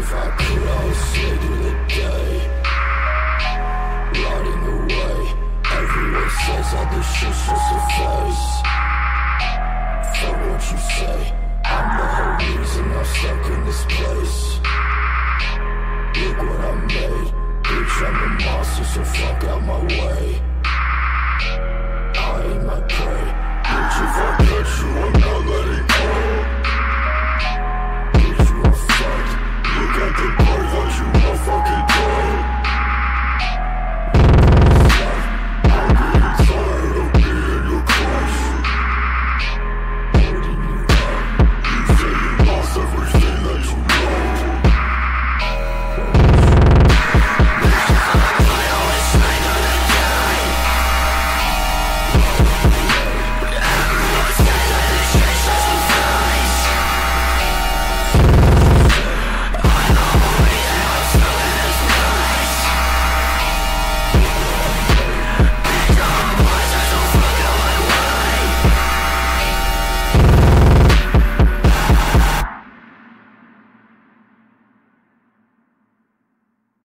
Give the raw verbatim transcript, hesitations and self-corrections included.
If I could, I would slay through the day, rotting away. Everyone says all this shit's just a phase. Fuck what you say, I'm the whole reason I'm stuck in this place. Look what I made, bitch, I'm a monster, so fuck out my way.